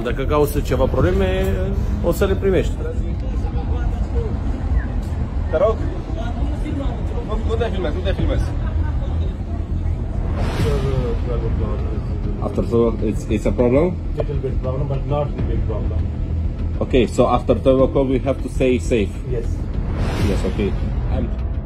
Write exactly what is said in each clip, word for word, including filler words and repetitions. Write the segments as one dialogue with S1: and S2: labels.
S1: Dacă cauți ceva probleme, o să le primești.
S2: Te rog? Nu te filmezi, nu te filmezi.
S3: After twelve, it's it's a problem.
S4: Little bit problem, but not the big problem.
S3: Okay, so after twelve o'clock we have to stay safe.
S4: Yes.
S3: Yes, okay. And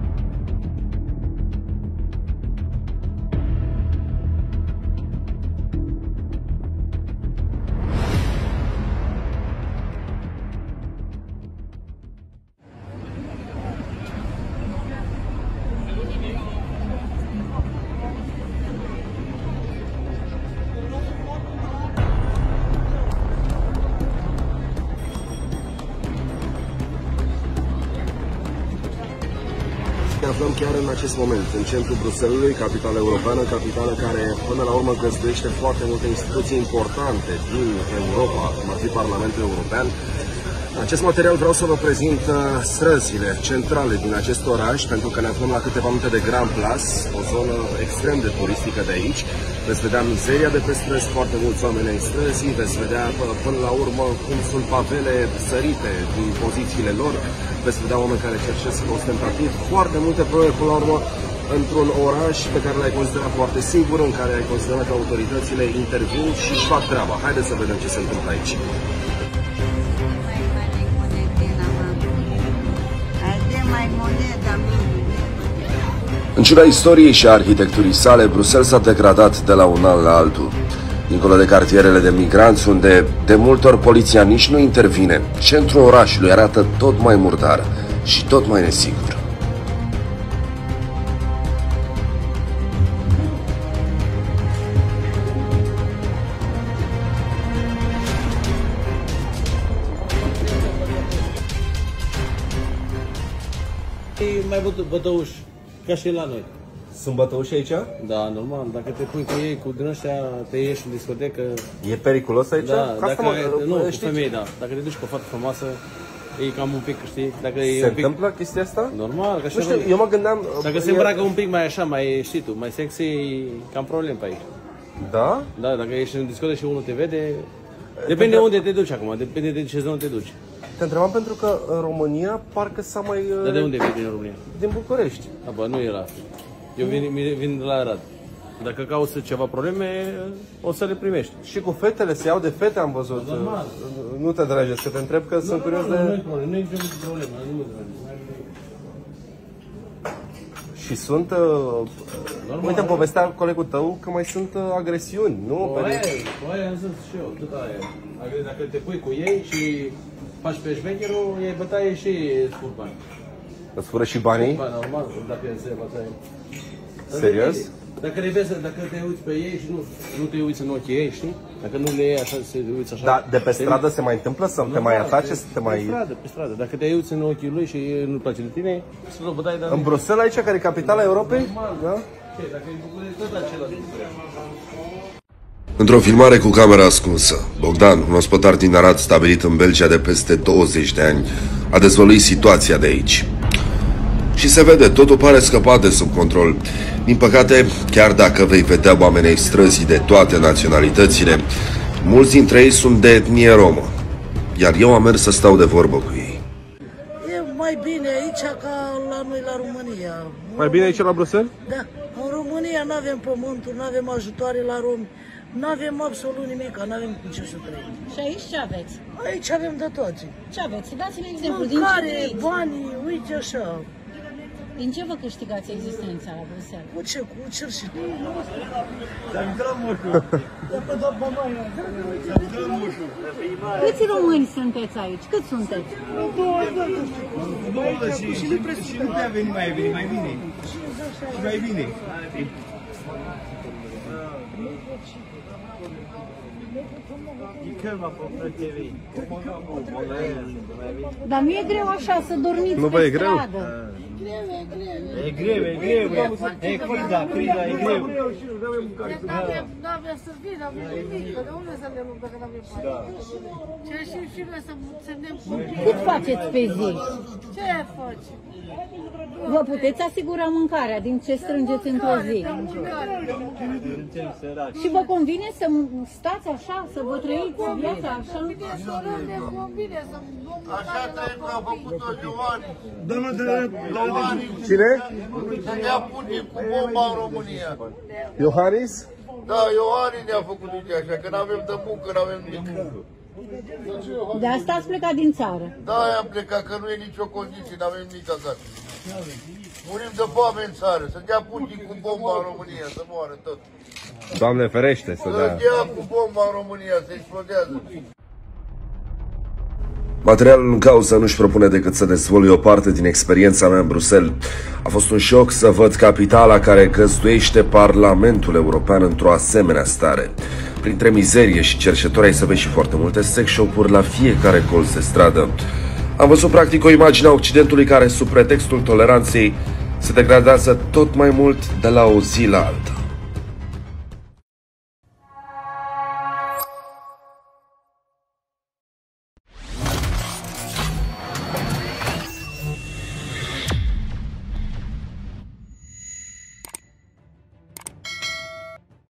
S5: ne aflăm chiar în acest moment, în centrul Bruxellesului, capitala europeană, capitală care până la urmă găzduiește foarte multe instituții importante din Europa, cum ar fi Parlamentul European. În acest material vreau să vă prezint străzile centrale din acest oraș, pentru că ne aflăm la câteva minute de Grand Place, o zonă extrem de turistică de aici. Veți vedea mizeria de pe străzi, foarte mulți oameni ai străzii, veți vedea până la urmă cum sunt pavele sărite din pozițiile lor, veți vedea oameni care cercesc ostentativ foarte multe probleme, până la urmă, într-un oraș pe care l-ai considerat foarte sigur, în care ai considerat că autoritățile intervin și își fac treaba. Haideți să vedem ce se întâmplă aici. În ciuda istoriei și a arhitecturii sale, Bruxelles s-a degradat de la un an la altul. Dincolo de cartierele de migranți, unde de multe ori poliția nici nu intervine, centrul orașului arată tot mai murdar și tot mai nesigur.
S1: E mai bătăuși, ca și la noi.
S3: sunt bătăuși aici?
S1: Da, normal. Dacă te pui cu ei, cu din ăștia, te ieși în discotecă.
S3: E periculos aici?
S1: Da,
S3: Ca
S1: dacă,
S3: mă,
S1: nu, cu
S3: știi?
S1: femei, da. Dacă te duci cu o fată frumoasă, e cam un pic, știi? Dacă e
S3: Se
S1: un pic...
S3: întâmplă chestia asta?
S1: Normal, ca și
S3: Nu știu,
S1: noi.
S3: eu mă gândeam...
S1: Dacă
S3: e...
S1: se îmbracă un pic mai așa, mai, știi tu, mai sexy, e cam problem pe aici.
S3: Da?
S1: Da, dacă ești în discotecă și unul te vede, depinde unde te duci acum, depinde de ce zonă te duci.
S3: Te întrebam pentru că în România parcă s-a mai...
S1: Dar de unde vii din România?
S3: Din București.
S1: Da, bă, nu e la fel. Eu vin, vin de la Arad. Dacă cauți ceva probleme, o să le primești.
S3: Și cu fetele, se iau de fete, am văzut.
S1: Normal.
S3: Nu te deranjezi, că te întreb că sunt curios de...
S1: Nu e problemă, nu e niciun problemă.
S3: Și sunt... Uh, uite, îmi povestea colegul tău că mai sunt uh, agresiuni, nu?
S1: O, aia, o, aia am zis și eu, tot aia. Dacă te pui cu ei și faci pe șmecherul, e bătaie și scurt bani.
S3: Îți fură și banii?
S1: Ba, normal, dacă se bătaie.
S3: Serios?
S1: Dacă le vezi, dacă te uiți pe ei și nu, nu te uiți în ochii ei, știi? Dacă nu le iei așa, se uiți așa.
S3: Da, de pe stradă se mai întâmplă să te mai atace, să te mai...
S1: Pe stradă, pe stradă. Dacă te uiți în ochii lui și nu-i place de tine, să l-o bătai, dar...
S3: În Bruxelles aici, care e capitala Europei? Da?
S1: Ce, dacă e București, tot același.
S5: Într-o filmare cu camera ascunsă, Bogdan, un ospătar din Arad stabilit în Belgia de peste douăzeci de ani, a dezvăluit situația de aici. Și se vede, totul pare scăpat de sub control. Din păcate, chiar dacă vei vedea oameni ai străzii de toate naționalitățile, mulți dintre ei sunt de etnie romă. Iar eu am mers să stau de vorbă cu ei.
S6: E mai bine aici ca la noi la România.
S3: Mai bine aici la Bruxelles?
S6: Da. În România nu avem pământuri, nu avem ajutoare la romi, nu avem absolut nimic, nu avem cu ce să trăim.
S7: Și aici ce aveți?
S6: Aici avem de toate.
S7: Ce aveți? Dați-mi exemplu. Din ce
S6: Mâncare,
S7: trăiți?
S6: bani, uite așa.
S7: Din ce vă câștigați existența la Bruxelles?
S6: Cu ce? Cu cerșit.
S7: Câți români sunteți aici? Cât sunteți?
S8: Și nu prea veni mai bine, mai bine. Și mai bine.
S7: Dar nu e greu așa să dormiți
S3: Nu,
S7: pe
S3: bă, e greu.
S7: stradă.
S8: E greu, e greu. E criza, criza, e greu.
S6: Nu avem să vină, nu avem nimic. De unde să ne luăm dacă nu avem bani? Ce și și noi să ne împungim.
S7: Cât faceți pe zi?
S6: Ce faci?
S7: Vă puteți asigura mâncarea din ce strângeți într-o zi? Și vă convine să stați așa? așa, să vă trăiți viața așa.
S2: Așa trebuie că a făcut-o Ioani.
S3: Cine?
S2: Să dea Putin cu bomba în România.
S3: Iohannis?
S2: Da, Ioani ne-a făcut uite așa, că n-avem de muncă, n-avem nimic.
S7: De asta ați plecat din țară.
S2: Da, am plecat, că nu e nicio condiție, n-avem nimic acasă. Murim de foame în țară, să dea Putin cu bomba în România, să moară tot.
S3: Doamne ferește să
S2: Să
S3: dea.
S2: dea cu bomba în România, să explodează.
S5: Materialul în cauză nu-și propune decât să dezvălui o parte din experiența mea în Bruxelles. A fost un șoc să văd capitala care găzduiește Parlamentul European într-o asemenea stare. Printre mizerie și cercetători ai să vezi și foarte multe sex shop-uri la fiecare colț de stradă. Am văzut practic o imagine a Occidentului care, sub pretextul toleranței, se degradează tot mai mult de la o zi la alta.